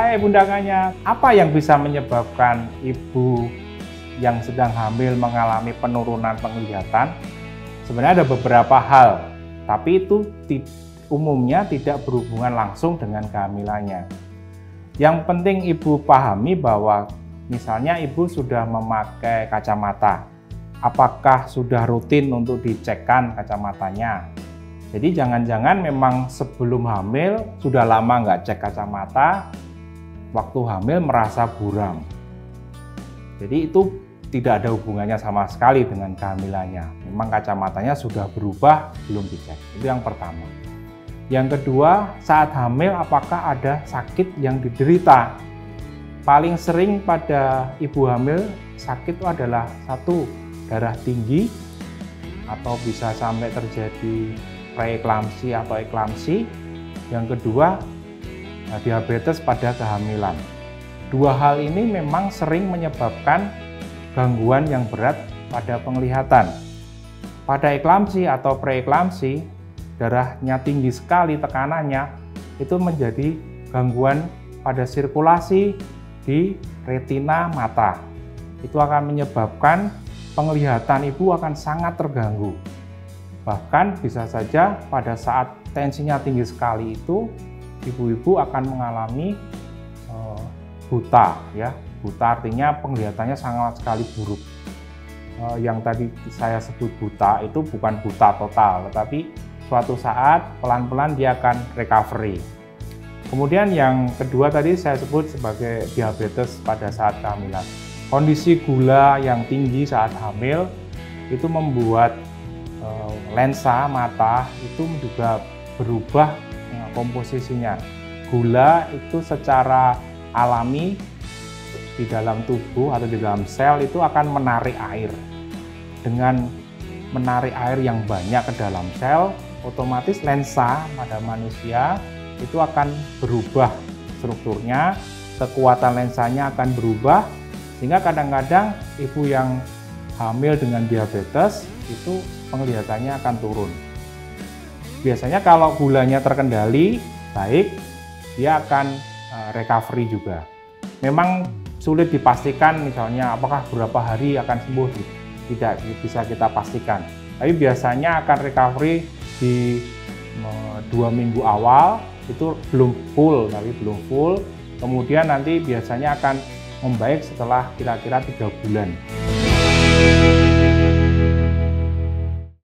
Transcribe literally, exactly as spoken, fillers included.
Hai Bunda Kanya, apa yang bisa menyebabkan ibu yang sedang hamil mengalami penurunan penglihatan? Sebenarnya ada beberapa hal, tapi itu umumnya tidak berhubungan langsung dengan kehamilannya. Yang penting ibu pahami bahwa misalnya ibu sudah memakai kacamata, apakah sudah rutin untuk dicekkan kacamatanya? Jadi jangan-jangan memang sebelum hamil sudah lama nggak cek kacamata, waktu hamil merasa buram. Jadi itu tidak ada hubungannya sama sekali dengan kehamilannya. Memang kacamatanya sudah berubah, belum dicek. Itu yang pertama. Yang kedua, saat hamil apakah ada sakit yang diderita? Paling sering pada ibu hamil sakit itu adalah satu, darah tinggi, atau bisa sampai terjadi preeklamsi atau eklamsi. Yang kedua, diabetes pada kehamilan. Dua hal ini memang sering menyebabkan gangguan yang berat pada penglihatan. Pada eklamsi atau preeklamsi, darahnya tinggi sekali tekanannya, itu menjadi gangguan pada sirkulasi di retina mata. Itu akan menyebabkan penglihatan ibu akan sangat terganggu. Bahkan bisa saja pada saat tensinya tinggi sekali itu ibu-ibu akan mengalami uh, buta, ya. Buta artinya penglihatannya sangat sekali buruk. Uh, yang tadi saya sebut buta itu bukan buta total, tetapi suatu saat pelan-pelan dia akan recovery. Kemudian yang kedua tadi saya sebut sebagai diabetes pada saat kehamilan. Kondisi gula yang tinggi saat hamil itu membuat lensa mata itu juga berubah komposisinya. Gula itu secara alami di dalam tubuh atau di dalam sel itu akan menarik air. Dengan menarik air yang banyak ke dalam sel, otomatis lensa pada manusia itu akan berubah strukturnya, kekuatan lensanya akan berubah, sehingga kadang-kadang ibu yang hamil dengan diabetes itu penglihatannya akan turun. Biasanya kalau gulanya terkendali baik, dia akan uh, recovery juga. Memang sulit dipastikan misalnya apakah berapa hari akan sembuh, tidak bisa kita pastikan. Tapi biasanya akan recovery di uh, dua minggu awal, itu belum full, tapi belum full. Kemudian nanti biasanya akan membaik setelah kira-kira tiga bulan.